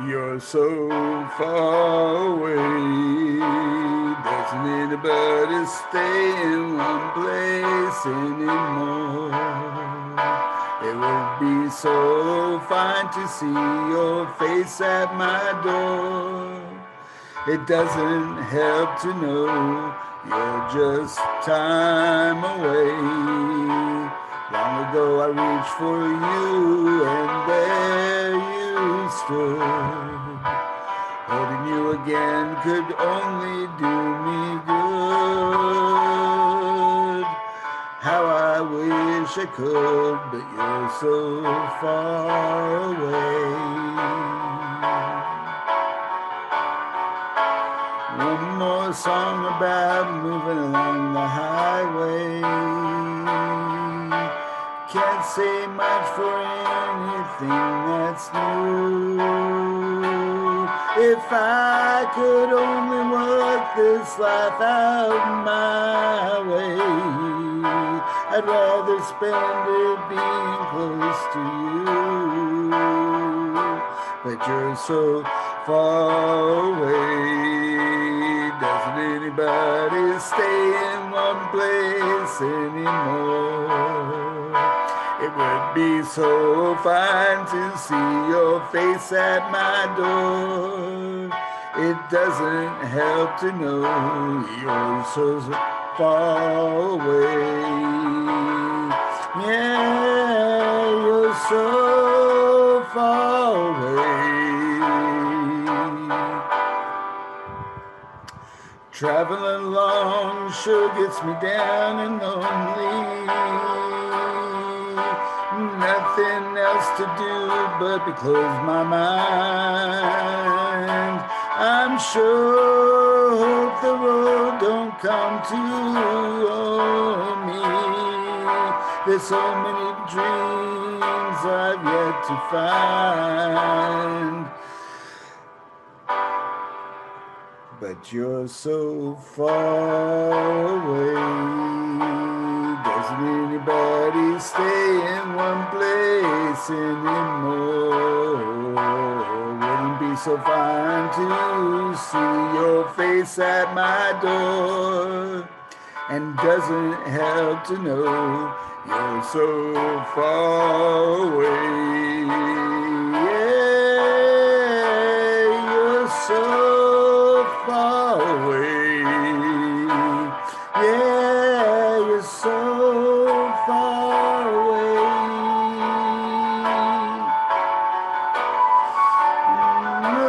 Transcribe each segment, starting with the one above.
You're so far away. Doesn't anybody stay in one place anymore? It would be so fine to see your face at my door. It doesn't help to know you're just time away. Long ago I reached for you and there you stood. Holding you again could only do me good. How I wish I could, but you're so far away. One more song about moving along the highway. Can't say much for anything that's new. If I could only work this life out my way, I'd rather spend it being close to you. But you're so far away. Doesn't anybody stay in one place anymore? It would be so fine to see your face at my door. It doesn't help to know you're so far away. Yeah, you're so far away. Traveling along sure gets me down and lonely. Nothing else to do but be close my mind. I'm sure hope the road don't come to me. There's so many dreams I've yet to find. But you're so far away. Doesn't anybody stay in one place anymore? Wouldn't be so fine to see your face at my door. And doesn't help to know you're so far away. Yeah, you're so far away. Yeah, you're so far away. No.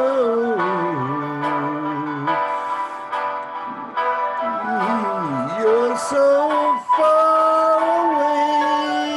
You're so far away.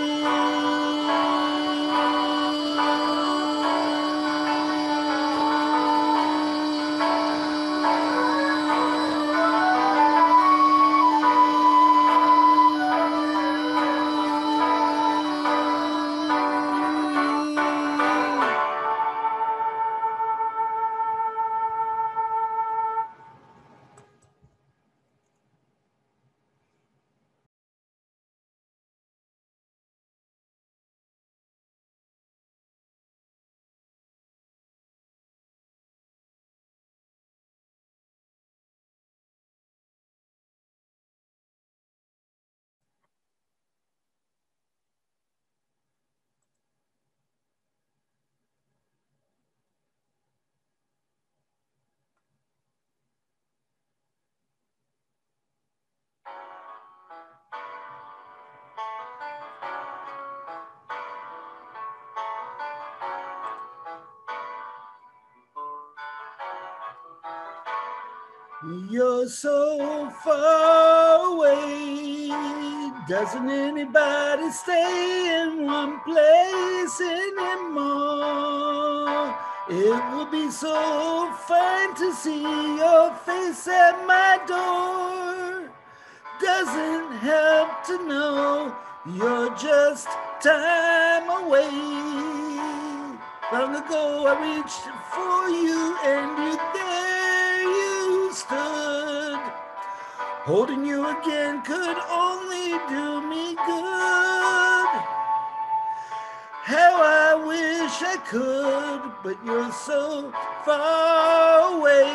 You're so far away. Doesn't anybody stay in one place anymore? It would be so fine to see your face at my door. Doesn't help to know you're just time away. Long ago I reached for you and there you stood. Holding you again could only do me good. How I wish I could, but you're so far away.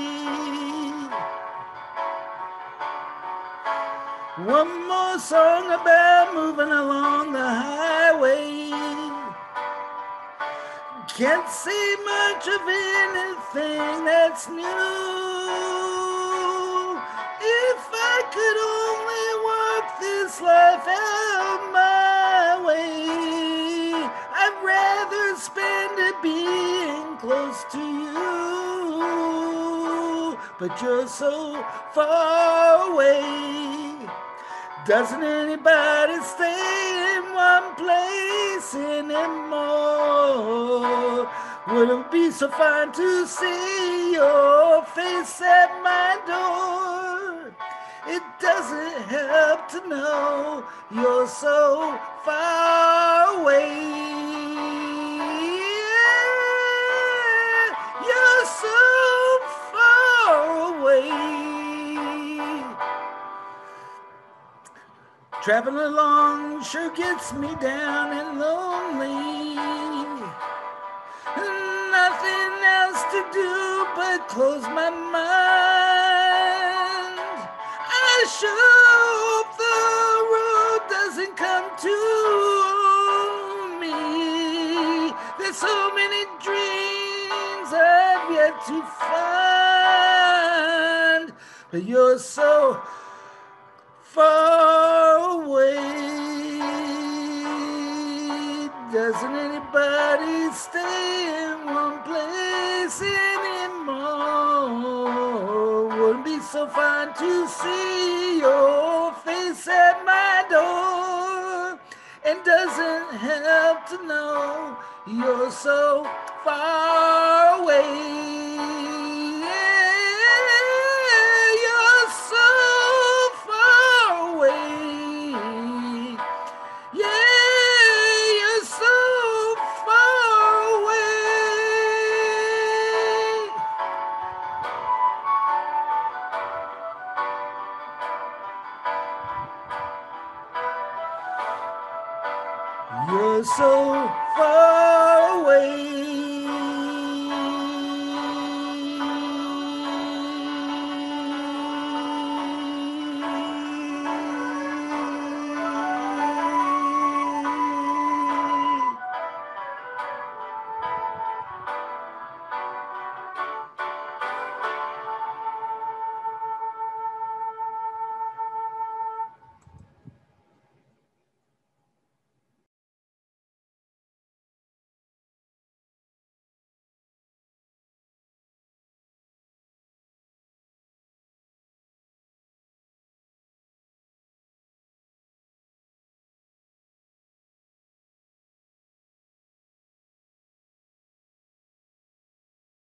One more song about moving along the highway. Can't see much of anything that's new. If I could only work this life out my way, I'd rather spend it being close to you. But you're so far away. Doesn't anybody stay in one place anymore? Would it be so fine to see your face at my door? It doesn't help to know you're so far away. You're so far away. Traveling along sure gets me down and lonely. Nothing else to do but close my mind. I sure hope the road doesn't come to me. There's so many dreams I've yet to find, but you're so far away. Doesn't anybody stay in one place anymore? Wouldn't be so fine to see your face at my door. And doesn't help to know you're so far away. You're so far